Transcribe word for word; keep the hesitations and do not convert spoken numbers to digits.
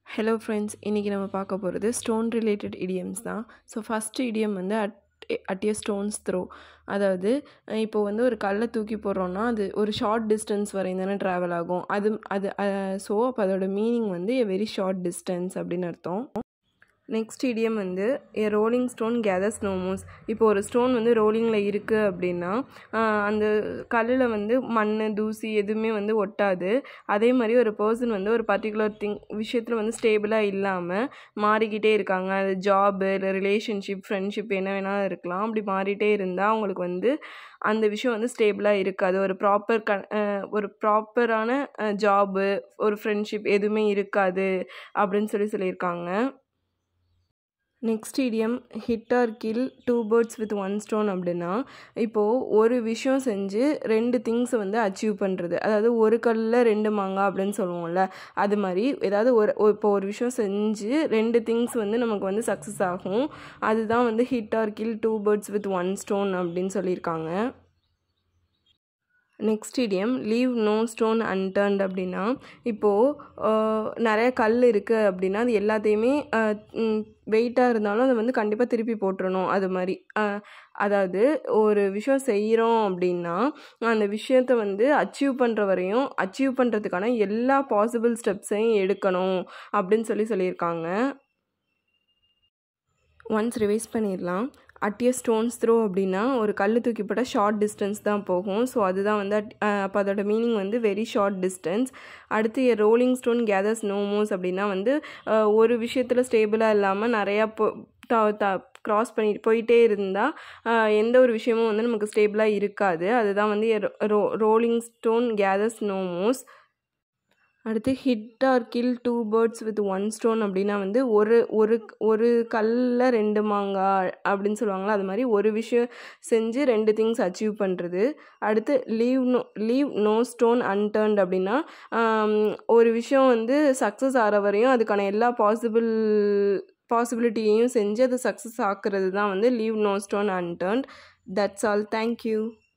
Hello friends, இன்னைக்கு நம்ம பார்க்க போகிறது ஸ்டோன் ரிலேட்டட் idioms தான். ஸோ ஃபஸ்ட்டு idiom வந்து at at a stone's throw. அதாவது இப்போ வந்து ஒரு கல்லை தூக்கி போடுறோன்னா அது ஒரு ஷார்ட் டிஸ்டன்ஸ் வரையும் தானே ட்ராவல் ஆகும். அது அது ஸோ அப்போ அதோட மீனிங் வந்து a very short distance அப்படின்னு அர்த்தம். நெக்ஸ்ட் இடியம் வந்து a rolling stone gathers no moves. இப்போ ஒரு ஸ்டோன் வந்து ரோலிங்கில் இருக்குது அப்படின்னா அந்த கல்லில் வந்து மண் தூசி எதுவுமே வந்து ஒட்டாது. அதே மாதிரி ஒரு பர்சன் வந்து ஒரு பர்டிகுலர் திங் விஷயத்தில் வந்து ஸ்டேபிளாக இல்லாமல் மாறிக்கிட்டே இருக்காங்க. அது ஜாபு இல்லை ரிலேஷன்ஷிப் ஃப்ரெண்ட்ஷிப் என்ன வேணாலும் இருக்கலாம். அப்படி மாறிட்டே இருந்தால் அவங்களுக்கு வந்து அந்த விஷயம் வந்து ஸ்டேபிளாக இருக்காது. ஒரு ப்ராப்பர் க ஒரு ப்ராப்பரான ஜாபு ஒரு ஃப்ரெண்ட்ஷிப் எதுவுமே இருக்காது அப்படின்னு சொல்லி சொல்லியிருக்காங்க. Next idiom hit or kill two birds with one stone அப்படின்னா இப்போது ஒரு விஷயம் செஞ்சு ரெண்டு திங்ஸை வந்து அச்சீவ் பண்ணுறது. அதாவது ஒரு கல்லில் ரெண்டு மாங்காய் அப்படின்னு சொல்லுவோம்ல, அது மாதிரி ஏதாவது ஒரு இப்போ ஒரு விஷயம் செஞ்சு ரெண்டு திங்ஸ் வந்து நமக்கு வந்து சக்ஸஸ் ஆகும். அதுதான் வந்து hit or kill two birds with one stone அப்படின்னு சொல்லியிருக்காங்க. Next idiom leave no stone unturned அப்படின்னா இப்போது நிறைய கல் இருக்குது அப்படின்னா அது எல்லாத்தையுமே வெயிட்டாக இருந்தாலும் அதை வந்து கண்டிப்பாக திருப்பி போட்டுறணும். அது மாதிரி அதாவது ஒரு விஷயம் செய்கிறோம் அப்படின்னா அந்த விஷயத்தை வந்து அச்சீவ் பண்ணுற வரையும் அச்சீவ் பண்ணுறதுக்கான எல்லா பாசிபிள் ஸ்டெப்ஸையும் எடுக்கணும் அப்படின்னு சொல்லி சொல்லியிருக்காங்க. ஒன்ஸ் ரிவைஸ் பண்ணிடலாம். அட் ஏ ஸ்டோன்ஸ் த்ரோ அப்படின்னா ஒரு கல் தூக்கி போட்டால் ஷார்ட் டிஸ்டன்ஸ் தான் போகும். ஸோ அதுதான் வந்து அப்போ அதோட மீனிங் வந்து வெரி ஷார்ட் டிஸ்டன்ஸ். அடுத்து a rolling stone gathers no moves அப்படின்னா வந்து ஒரு விஷயத்தில் ஸ்டேபிளாக இல்லாமல் நிறையா போ த த க்ராஸ் பண்ணி போயிட்டே இருந்தால் எந்த ஒரு விஷயமும் வந்து நமக்கு ஸ்டேபிளாக இருக்காது. அதுதான் வந்து ரோ rolling stone gathers no moves. அடுத்து hit or kill two birds with one stone அப்படின்னா வந்து ஒரு ஒரு ஒரு கல்லில் ரெண்டு மாங்காய் அப்படின்னு சொல்லுவாங்களா, அது மாதிரி ஒரு விஷயம் செஞ்சு ரெண்டு திங்ஸ் அச்சீவ் பண்ணுறது. அடுத்து leave no leave no stone unturned அப்படின்னா ஒரு விஷயம் வந்து சக்ஸஸ் ஆகிற வரையும் அதுக்கான எல்லா பாசிபிள் பாசிபிலிட்டியையும் செஞ்சு அது சக்ஸஸ் ஆக்குறது தான் வந்து leave no stone unturned. That's all. Thank you.